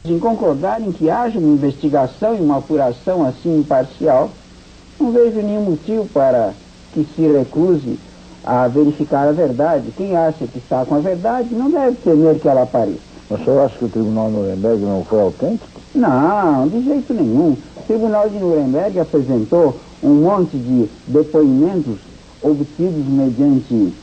em concordar em que haja uma investigação e uma apuração assim imparcial, não vejo nenhum motivo para que se recuse a verificar a verdade. Quem acha que está com a verdade não deve temer que ela apareça. Mas o senhor acha que o Tribunal de Nuremberg não foi autêntico? Não, de jeito nenhum. O Tribunal de Nuremberg apresentou um monte de depoimentos obtidos mediante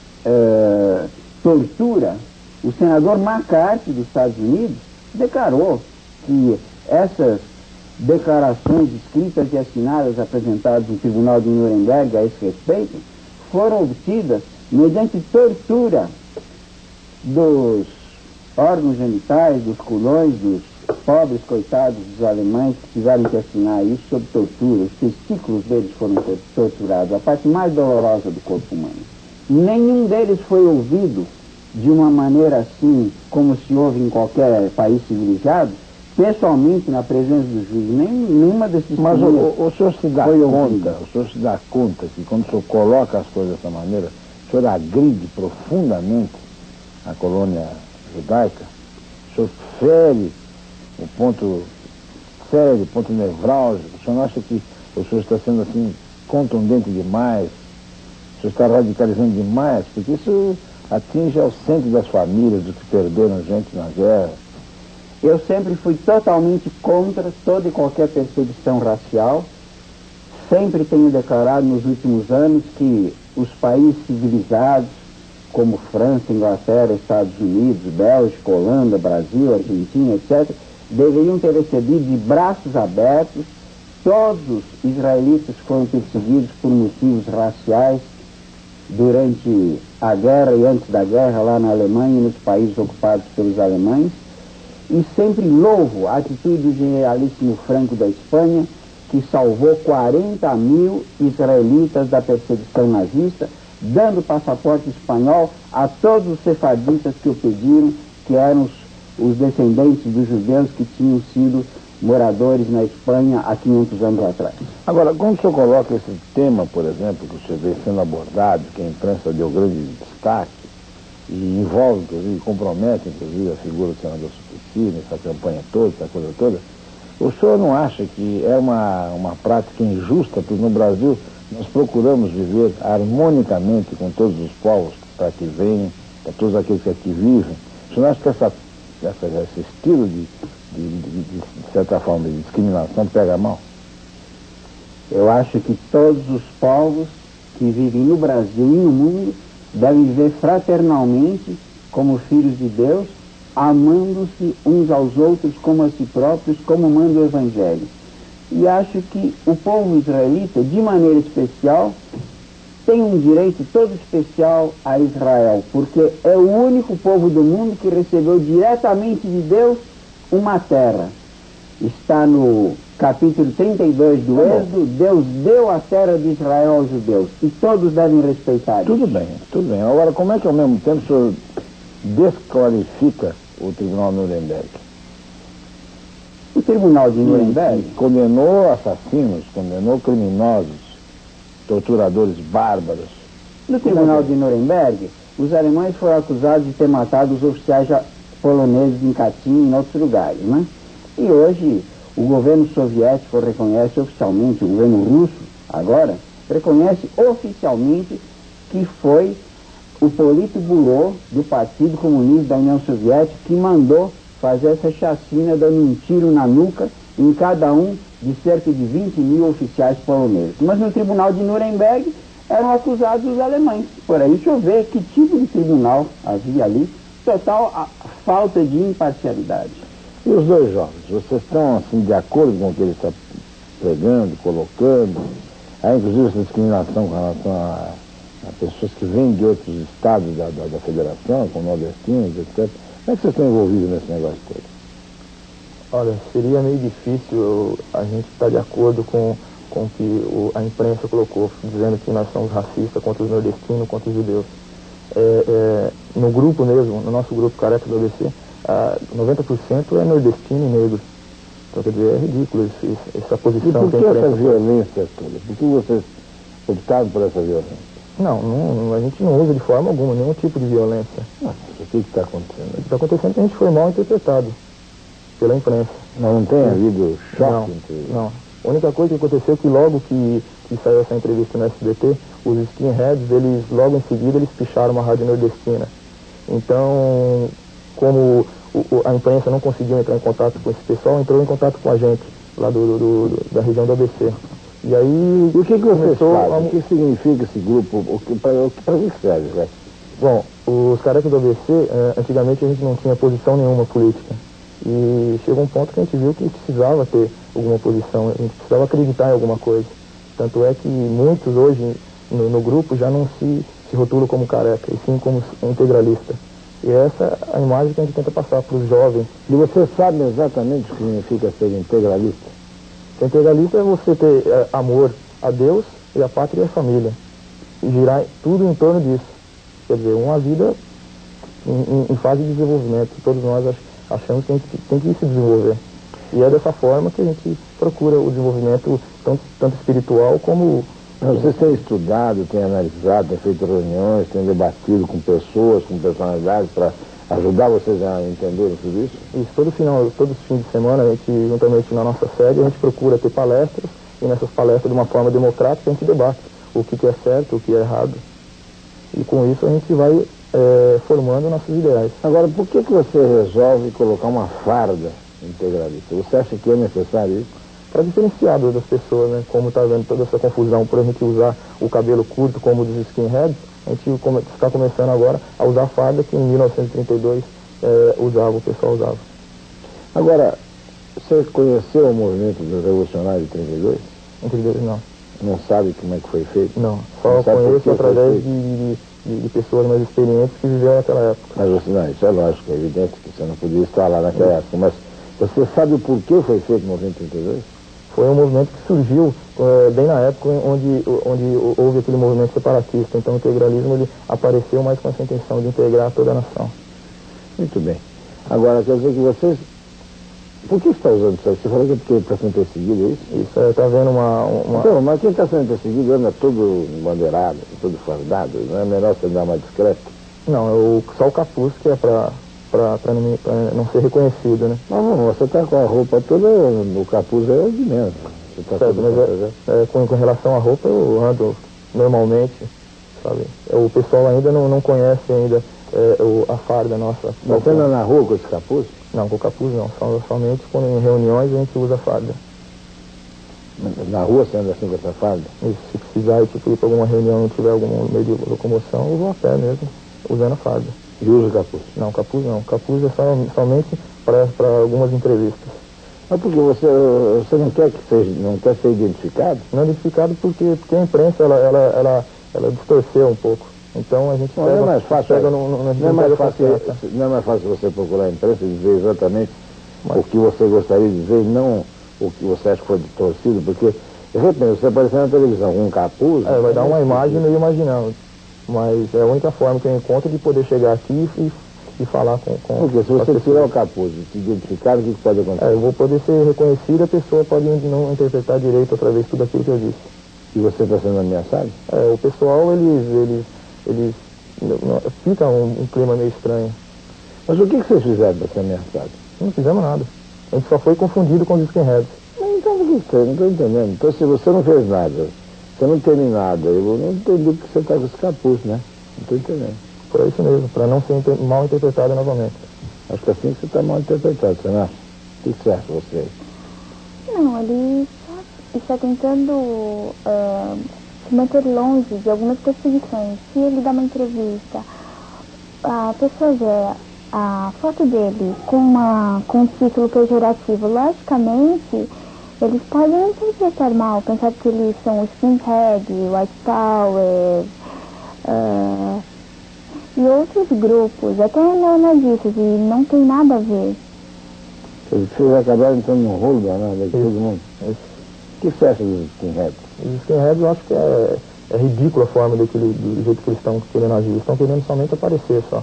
tortura. O senador McCarthy dos Estados Unidos declarou que essas declarações escritas e assinadas apresentadas no Tribunal de Nuremberg a esse respeito foram obtidas mediante tortura dos órgãos genitais, dos culhões, dos pobres coitados dos alemães que tiveram que assinar isso sob tortura. Os testículos deles foram torturados, a parte mais dolorosa do corpo humano. Nenhum deles foi ouvido de uma maneira assim, como se ouve em qualquer país civilizado, pessoalmente na presença do juiz. Nenhuma desses Mas o senhor se dá conta, o senhor se dá conta que quando o senhor coloca as coisas dessa maneira, o senhor agride profundamente a colônia judaica, o senhor fere o ponto sério, o ponto nevrálgico. O senhor não acha que o senhor está sendo assim contundente demais? O senhor está radicalizando demais? Porque isso atinge ao centro das famílias, dos que perderam gente na guerra. Eu sempre fui totalmente contra toda e qualquer perseguição racial. Sempre tenho declarado nos últimos anos que os países civilizados, como França, Inglaterra, Estados Unidos, Bélgica, Holanda, Brasil, Argentina, etc., deveriam ter recebido de braços abertos todos os israelitas que foram perseguidos por motivos raciais durante a guerra e antes da guerra lá na Alemanha e nos países ocupados pelos alemães. E sempre louvo a atitude do generalíssimo Franco da Espanha, que salvou 40 mil israelitas da perseguição nazista, dando passaporte espanhol a todos os sefardistas que o pediram, que eram os descendentes dos judeus que tinham sido moradores na Espanha há 500 anos atrás. Agora, quando o senhor coloca esse tema, por exemplo, que o senhor vê sendo abordado, que a imprensa deu grande destaque, e envolve, inclusive, compromete, inclusive, a figura do senador Suplicy, nessa campanha toda, essa coisa toda, o senhor não acha que é uma prática injusta, porque no Brasil nós procuramos viver harmonicamente com todos os povos para que venham, para todos aqueles que aqui vivem? O senhor não acha que esse estilo de certa forma, de discriminação pega mal? Eu acho que todos os povos que vivem no Brasil e no mundo devem viver fraternalmente como filhos de Deus, amando-se uns aos outros como a si próprios, como manda o Evangelho. E acho que o povo israelita, de maneira especial, tem um direito todo especial a Israel, porque é o único povo do mundo que recebeu diretamente de Deus uma terra. Está no capítulo 32 do Êxodo, Deus deu a terra de Israel aos judeus, e todos devem respeitar isso. Tudo bem. Agora, como é que ao mesmo tempo o senhor desqualifica o Tribunal de Nuremberg? O Tribunal de Nuremberg condenou assassinos, condenou criminosos, torturadores bárbaros. No Tribunal de Nuremberg, os alemães foram acusados de ter matado os oficiais poloneses em Katyn e em outros lugares, né? E hoje o governo soviético reconhece oficialmente, o governo russo agora reconhece oficialmente que foi o Politburo do Partido Comunista da União Soviética que mandou fazer essa chacina, dando um tiro na nuca em cada um de cerca de 20 mil oficiais poloneses. Mas no Tribunal de Nuremberg eram acusados os alemães. Por aí, deixa eu ver que tipo de tribunal havia ali. Total falta de imparcialidade. E os dois jovens, vocês estão assim de acordo com o que ele está pregando, colocando? Há inclusive essa discriminação com relação a pessoas que vêm de outros estados da federação, como nordestinos, etc. Como é que vocês estão envolvidos nesse negócio todo? Olha, seria meio difícil a gente estar de acordo com o que a imprensa colocou, dizendo que nós somos racistas contra os nordestinos, contra os judeus. No grupo mesmo, no nosso grupo Careca do ABC, 90% é nordestino e negro. Então, quer dizer, é ridículo essa posição. E por que essa violência toda? Por que vocês optaram por essa violência? Não, a gente não usa de forma alguma nenhum tipo de violência. O que está acontecendo? O que está acontecendo é que a gente foi mal interpretado. pela imprensa. Mas não tem havido choque? Não. A única coisa que aconteceu é que logo que saiu essa entrevista no SBT, os skinheads, eles logo em seguida, eles picharam uma rádio nordestina. Então, como a imprensa não conseguiu entrar em contato com esse pessoal, entrou em contato com a gente, lá da região do ABC. E aí... E o que vocês fazem? A... O que significa esse grupo? Para que serve, né? Bom, os carecas do ABC, antigamente a gente não tinha posição nenhuma política. E chegou um ponto que a gente viu que precisava ter alguma posição, a gente precisava acreditar em alguma coisa. Tanto é que muitos hoje no grupo já não se rotulam como careca, e sim como integralista. E essa é a imagem que a gente tenta passar para os jovens. E você sabe exatamente o que significa ser integralista? Ser integralista é você ter amor a Deus e a pátria e a família. E girar tudo em torno disso. Quer dizer, uma vida em fase de desenvolvimento. Todos nós achamos que a gente tem que se desenvolver. E é dessa forma que a gente procura o desenvolvimento tanto espiritual como... Vocês têm estudado, têm analisado, têm feito reuniões, têm debatido com pessoas, com personalidades para ajudar vocês a entenderem tudo isso? Isso, todos os fins de semana, a gente, juntamente na nossa sede, a gente procura ter palestras, e nessas palestras, de uma forma democrática, a gente debate o que é certo, o que é errado. E com isso a gente vai formando nossos ideais. Agora, por que você resolve colocar uma farda integralista? Você acha que é necessário isso? Para diferenciar das pessoas, né? Como está vendo toda essa confusão por a gente usar o cabelo curto como dos skinheads, a gente está começando agora a usar a farda que em 1932 o pessoal usava. Agora, você conheceu o movimento dos revolucionários de 32? Em 32 não. Não sabe como é que foi feito? Não, só conheço através de pessoas mais experientes que viveram naquela época. Mas você, não, isso é lógico, é evidente que você não podia estar lá naquela época, mas você sabe o porquê foi feito o movimento 32? Foi um movimento que surgiu bem na época onde houve aquele movimento separatista. Então o integralismo ele apareceu mais com essa intenção de integrar toda a nação. Muito bem. Agora, quer dizer que vocês... Por que está usando isso? Você falou que é porque está sendo perseguido, é isso? Isso, está vendo uma... Então, mas quem está sendo perseguido anda todo bandeirado, todo fardado, não é melhor você andar mais discreto? Não, só o capuz que é para não ser reconhecido, né? Não, você está com a roupa toda, o capuz é de menos. Você tá certo, mas com relação à roupa eu ando normalmente, sabe? O pessoal ainda não conhece ainda a farda nossa. Você anda na rua com esse capuz? Não, com o capuz não, somente quando em reuniões a gente usa a farda. Na rua você anda assim com essa farda? Isso, se precisar ir para alguma reunião, não tiver algum meio de locomoção, eu vou a pé mesmo, usando a farda. E usa o capuz? Não, capuz não. Capuz é somente para algumas entrevistas. Mas por que você não quer ser identificado? Não identificado porque a imprensa ela distorceu um pouco. Então a gente não é mais fácil. Não é mais fácil você procurar a imprensa e dizer exatamente o que você gostaria de dizer, não o que você acha que foi distorcido, porque de repente você aparecer na televisão com um capuz... vai dar uma imagem meio imaginando. Mas é a única forma que eu encontro de poder chegar aqui e falar com porque se você tirar o capuz e se identificar, o que pode acontecer? Eu vou poder ser reconhecido, a pessoa pode não interpretar direito através de tudo aquilo que eu disse. E você está sendo ameaçado? O pessoal, eles fica um clima meio estranho. Mas o que vocês fizeram para ser ameaçado? Não fizemos nada. A gente só foi confundido com os skinheads. Então, não estou entendendo. Então, se você não fez nada, você não tem nada, eu não entendi que você está com esse capuz, né? Não estou entendendo. Por isso mesmo, para não ser mal interpretado novamente. Acho que assim que você está mal interpretado, você não acha? O que você acha, você? Não, ele está tentando se manter longe de algumas perseguições. Se ele dá uma entrevista, a pessoa vê a foto dele com um título pejorativo, logicamente, eles podem interpretar mal, pensar que eles são o skinhead, white power, e outros grupos, até neonazistas, e não tem nada a ver. Vocês acabaram entrando num rolo danado de todo mundo. O que você acha dos skinheads? Os skinheads eu acho que é ridícula a forma do jeito que eles estão querendo agir. Eles estão querendo somente aparecer só.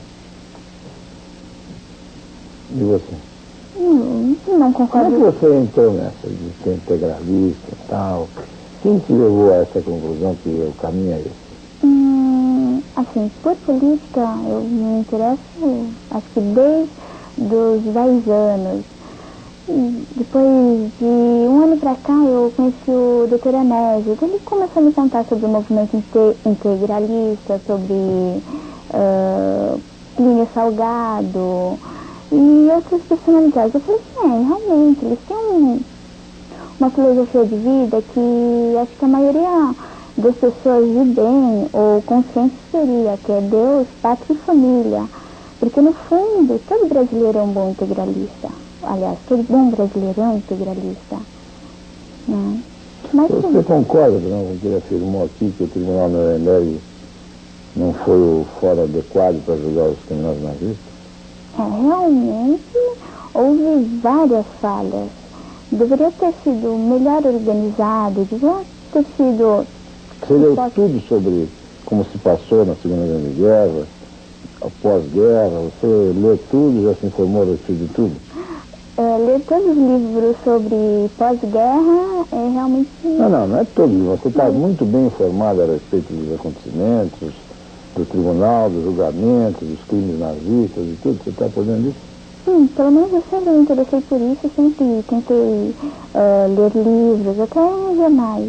E você? Não concordo. Como é que você entrou nessa de ser integralista e tal? Quem te levou a essa conclusão que o caminho é esse? Assim, por política, eu me interesso, acho que desde os 10 anos. Depois de um ano pra cá, eu conheci o Dr. Anésio. Ele começou a me contar sobre o movimento integralista, sobre Plínio Salgado e outras personalidades. Eu falei assim, realmente, eles têm uma filosofia de vida que acho que a maioria das pessoas de bem ou consciente seria, que é Deus, pátria e família. Porque no fundo, todo brasileiro é um bom integralista. Aliás, todo bom brasileiro é um integralista. Né? Mas, você concorda com o que ele afirmou aqui, que o Tribunal Nuremberg não foi o fórum adequado para julgar os criminosos nazistas? Realmente houve várias falhas. Deveria ter sido melhor organizado, deveria ter sido... Você leu tudo sobre como se passou na Segunda Grande Guerra, após guerra, você leu tudo, já se informou a respeito de tudo? Ler todos os livros sobre pós-guerra é realmente... Não é todo livro. Você está muito bem informado a respeito dos acontecimentos, do tribunal, do julgamento, dos crimes nazistas e tudo. Você está por dentro disso? Sim, pelo menos eu sempre me interessei por isso. Eu sempre tentei ler livros, até jornais.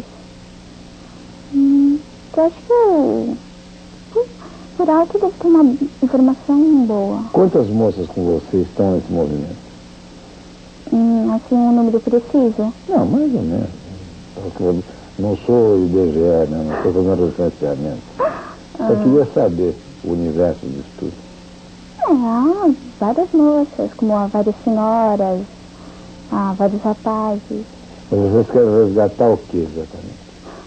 Eu acho que por alto deve ter uma informação boa. Quantas moças com você estão nesse movimento? Assim, um número preciso? Não, mais ou menos. Eu não sou IBGE, né? Não estou fazendo referenciamento. Só queria saber o universo disso tudo. Há várias moças, como há várias senhoras, há vários rapazes. Mas vocês querem resgatar o que exatamente?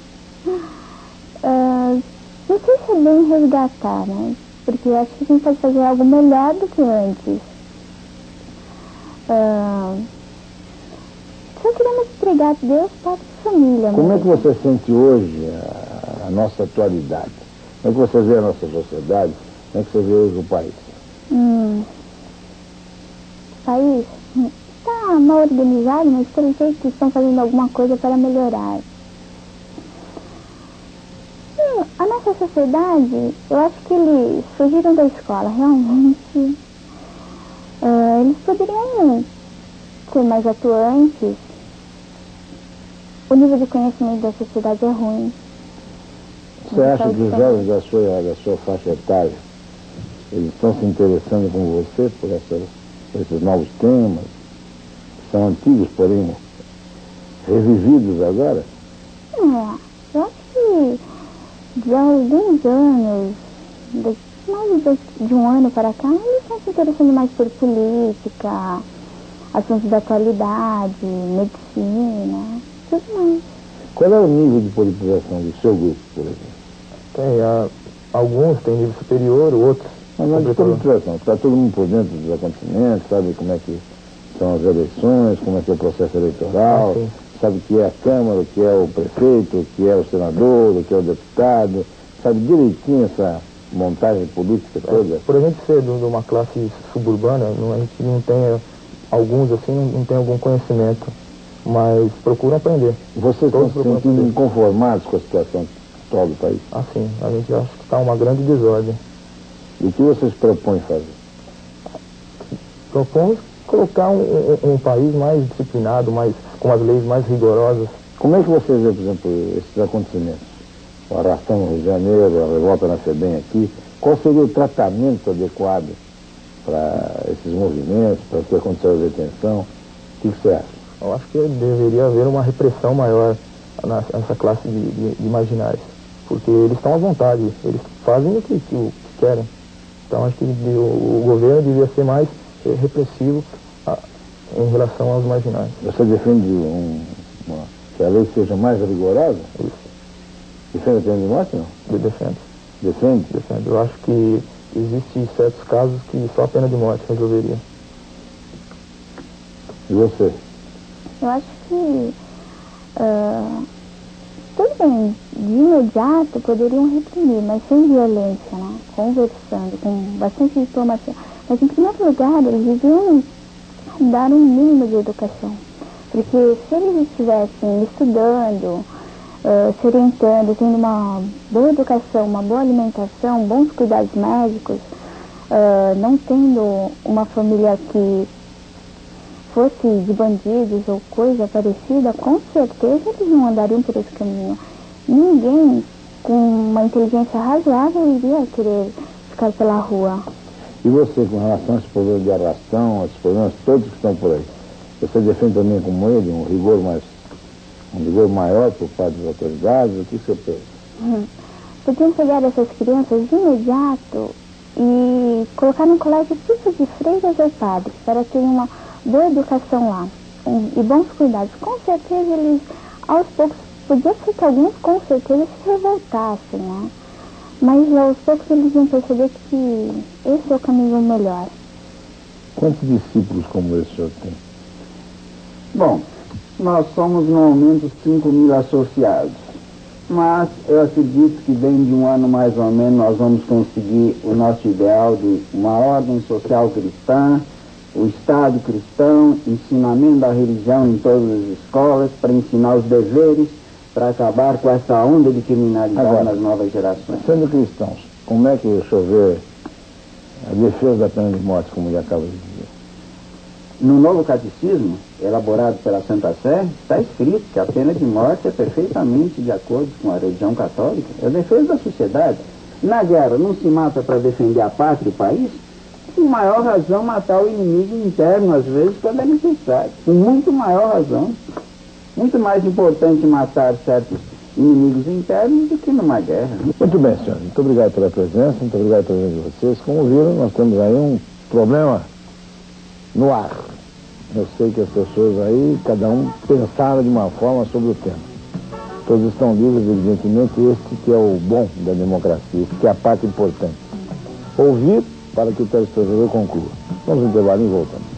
Não sei se é bem resgatar, né? Porque eu acho que a gente pode fazer algo melhor do que antes. Só queremos pregar Deus, pátria e família. Como é que você sente hoje a nossa atualidade? Como é que você vê a nossa sociedade? Como é que você vê hoje o país? O país está mal organizado, mas pelo jeito estão fazendo alguma coisa para melhorar. A nossa sociedade, eu acho que eles fugiram da escola, realmente. Eles poderiam ser mais atuantes. O nível de conhecimento da sociedade é ruim. Você acha que os jovens da sua faixa etária, eles estão se interessando com você por esses novos temas? São antigos, porém revividos agora? Eu acho que de alguns anos, mais de um ano para cá, eles estão se interessando mais por política, assuntos da atualidade, medicina, tudo mais. Qual é o nível de politização do seu grupo, por exemplo? Alguns têm nível superior, outros... Mas de politização, está todo mundo por dentro dos acontecimentos, sabe como é que são as eleições, como é que é o processo eleitoral, sabe o que é a Câmara, o que é o prefeito, o que é o senador, o que é o deputado, sabe direitinho essa montagem política toda? Por a gente ser de uma classe suburbana, a gente não tem, alguns assim, não tem algum conhecimento, mas procuram aprender. Vocês estão se sentindo inconformados com a situação atual do país? Sim, a gente acha que está uma grande desordem. E o que vocês propõem fazer? Propomos colocar um país mais disciplinado, com as leis mais rigorosas. Como é que vocês vê, por exemplo, esses acontecimentos? O arrastão no Rio de Janeiro, a revolta na FEBEM aqui. Qual seria o tratamento adequado para esses movimentos, para o que aconteceu a detenção? O que você acha? Eu acho que deveria haver uma repressão maior nessa classe de marginais. Porque eles estão à vontade, eles fazem o que querem. Então acho que o governo devia ser mais repressivo em relação aos marginais. Você defende que a lei seja mais rigorosa? Isso. Defende a pena de morte, não? Eu defendo. Defende? Defendo. Eu acho que existem certos casos que só a pena de morte resolveria. E você? Eu acho que tudo bem, de imediato poderiam reprimir, mas sem violência, né? Conversando, com bastante diplomacia. Mas em primeiro lugar, eles deviam dar um mínimo de educação. Porque se eles estivessem estudando, se orientando, tendo uma boa educação, uma boa alimentação, bons cuidados médicos, não tendo uma família que fosse de bandidos ou coisa parecida, com certeza eles não andariam por esse caminho. Ninguém com uma inteligência razoável iria querer ficar pela rua. E você, com relação a esse problema de arrastão, a esses problemas todos que estão por aí, você defende também como ele um rigor maior por parte das autoridades? O que você pensa? Podiam pegar essas crianças de imediato e colocar num colégio tipo de freiras ou padres, para ter uma boa educação lá e bons cuidados. Com certeza eles, aos poucos, podia ser que alguns com certeza se revoltassem, né? Mas aos poucos eles iam perceber que esse é o caminho melhor. Quantos discípulos como esse o senhor tem? Bom, nós somos no momento 5.000 associados, mas eu acredito que dentro de um ano mais ou menos nós vamos conseguir o nosso ideal de uma ordem social cristã, o Estado cristão, ensinamento da religião em todas as escolas, para ensinar os deveres, para acabar com essa onda de criminalidade. Agora, nas novas gerações. Sendo cristãos, como é que o senhor vê a defesa da pena de morte, como ele acaba de dizer? No novo catecismo, elaborado pela Santa Sé, está escrito que a pena de morte é perfeitamente de acordo com a religião católica. É a defesa da sociedade. Na guerra não se mata para defender a pátria e o país? Com maior razão matar o inimigo interno, às vezes, quando é necessário. Com muito maior razão. Muito mais importante matar certos inimigos internos do que numa guerra. Muito bem, senhor. Muito obrigado pela presença, muito obrigado pela presença de vocês. Como viram, nós temos aí um problema no ar. Eu sei que as pessoas aí, cada um pensaram de uma forma sobre o tema. Todos estão livres, evidentemente, este que é o bom da democracia, este que é a parte importante. Ouvir para que o telespectador conclua. Vamos intervalar e voltamos.